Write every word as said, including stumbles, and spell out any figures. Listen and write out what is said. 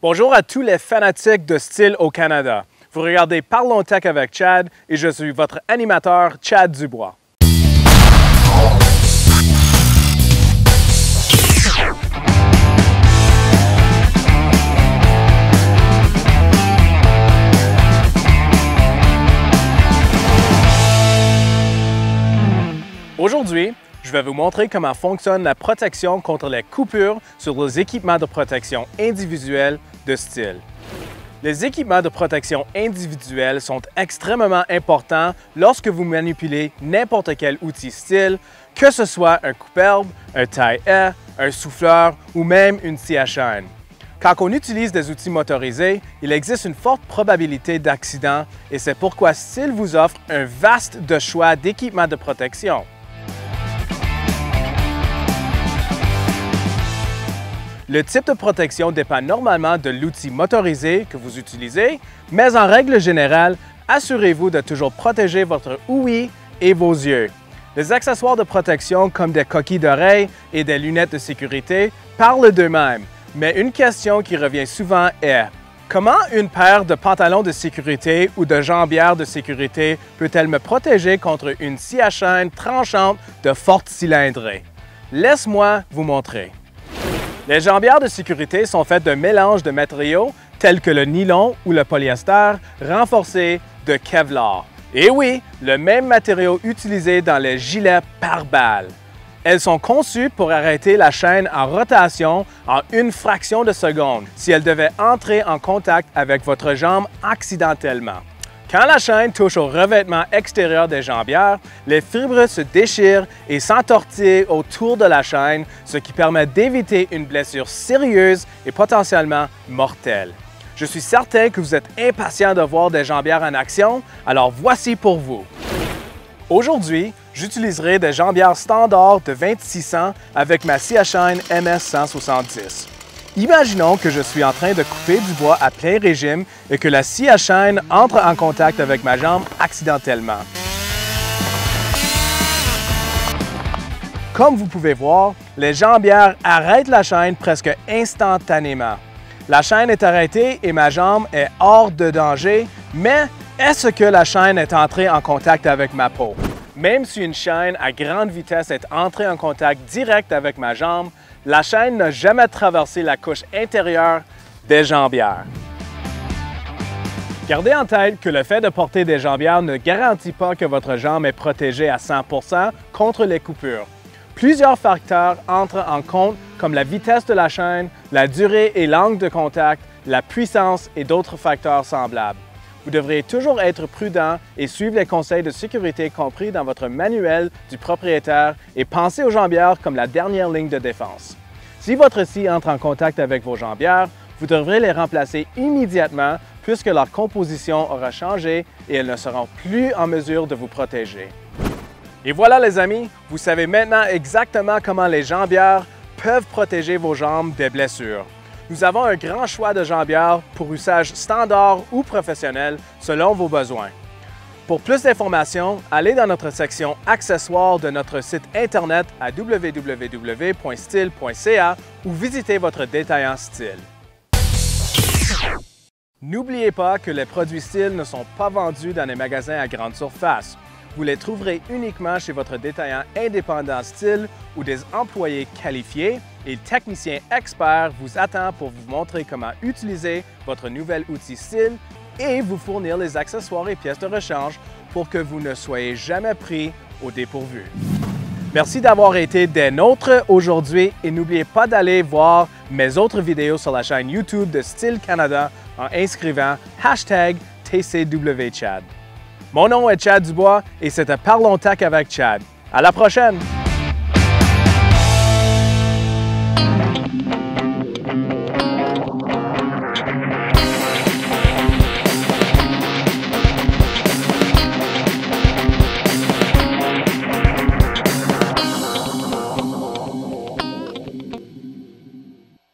Bonjour à tous les fanatiques de style au Canada. Vous regardez Parlons Tech avec Chad et je suis votre animateur Chad Dubois. Aujourd'hui, je vais vous montrer comment fonctionne la protection contre les coupures sur les équipements de protection individuels de style. Les équipements de protection individuels sont extrêmement importants lorsque vous manipulez n'importe quel outil style, que ce soit un coupe-herbe, un taille-haie, un souffleur ou même une scie à chaîne. Quand on utilise des outils motorisés, il existe une forte probabilité d'accident et c'est pourquoi Stihl vous offre un vaste de choix d'équipements de protection. Le type de protection dépend normalement de l'outil motorisé que vous utilisez, mais en règle générale, assurez-vous de toujours protéger votre ouïe et vos yeux. Les accessoires de protection comme des coquilles d'oreilles et des lunettes de sécurité parlent d'eux-mêmes, mais une question qui revient souvent est « Comment une paire de pantalons de sécurité ou de jambières de sécurité peut-elle me protéger contre une scie à chaîne tranchante de forte cylindrée? » Laisse-moi vous montrer. Les jambières de sécurité sont faites d'un mélange de matériaux tels que le nylon ou le polyester renforcé de Kevlar. Et oui, le même matériau utilisé dans les gilets pare-balles. Elles sont conçues pour arrêter la chaîne en rotation en une fraction de seconde si elle devait entrer en contact avec votre jambe accidentellement. Quand la chaîne touche au revêtement extérieur des jambières, les fibres se déchirent et s'entortillent autour de la chaîne, ce qui permet d'éviter une blessure sérieuse et potentiellement mortelle. Je suis certain que vous êtes impatient de voir des jambières en action, alors voici pour vous. Aujourd'hui, j'utiliserai des jambières standards de vingt-six cents avec ma scie à chaîne M S cent soixante-dix. Imaginons que je suis en train de couper du bois à plein régime et que la scie à chaîne entre en contact avec ma jambe accidentellement. Comme vous pouvez voir, les jambières arrêtent la chaîne presque instantanément. La chaîne est arrêtée et ma jambe est hors de danger, mais est-ce que la chaîne est entrée en contact avec ma peau? Même si une chaîne à grande vitesse est entrée en contact direct avec ma jambe, la chaîne n'a jamais traversé la couche intérieure des jambières. Gardez en tête que le fait de porter des jambières ne garantit pas que votre jambe est protégée à cent pour cent contre les coupures. Plusieurs facteurs entrent en compte comme la vitesse de la chaîne, la durée et l'angle de contact, la puissance et d'autres facteurs semblables. Vous devrez toujours être prudent et suivre les conseils de sécurité compris dans votre manuel du propriétaire et pensez aux jambières comme la dernière ligne de défense. Si votre scie entre en contact avec vos jambières, vous devrez les remplacer immédiatement puisque leur composition aura changé et elles ne seront plus en mesure de vous protéger. Et voilà les amis, vous savez maintenant exactement comment les jambières peuvent protéger vos jambes des blessures. Nous avons un grand choix de jambières pour usage standard ou professionnel selon vos besoins. Pour plus d'informations, allez dans notre section accessoires de notre site internet à w w w point stihl point c a ou visitez votre détaillant Stihl. N'oubliez pas que les produits Stihl ne sont pas vendus dans les magasins à grande surface. Vous les trouverez uniquement chez votre détaillant indépendant Stihl où des employés qualifiés et techniciens experts vous attendent pour vous montrer comment utiliser votre nouvel outil Stihl et vous fournir les accessoires et pièces de rechange pour que vous ne soyez jamais pris au dépourvu. Merci d'avoir été des nôtres aujourd'hui et n'oubliez pas d'aller voir mes autres vidéos sur la chaîne YouTube de Stihl Canada en inscrivant hashtag T C W Chad. Mon nom est Chad Dubois et c'était Parlons Tech avec Chad. À la prochaine!